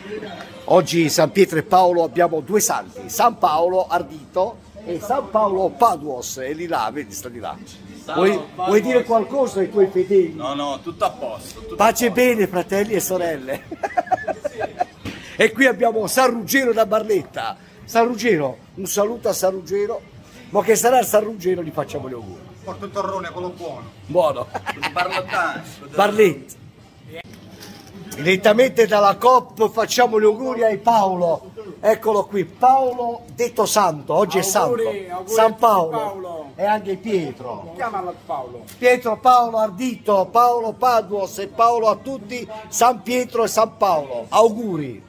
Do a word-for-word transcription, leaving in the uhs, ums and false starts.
Oggi San Pietro e Paolo abbiamo due santi, San Paolo Ardito e San Paolo Paduos, e lì là, vedi, sta di là. Vuoi, vuoi dire qualcosa ai tuoi fedeli? No, no, tutto a posto. Tutto Pace a posto. bene, fratelli e sorelle. E qui abbiamo San Ruggero da Barletta. San Ruggero, un saluto a San Ruggero, ma che sarà il San Ruggero, gli facciamo gli auguri. Porto il torrone, quello buono. Buono. Barlottano. Barletta. Direttamente dalla Coop facciamo gli auguri a Paolo. Eccolo qui, Paolo detto santo, oggi è santo. Auguri, auguri San a Paolo. Paolo. E anche Pietro. Chiamalo Paolo. Pietro, Paolo Ardito, Paolo Paduos e Paolo a tutti, San Pietro e San Paolo. Auguri.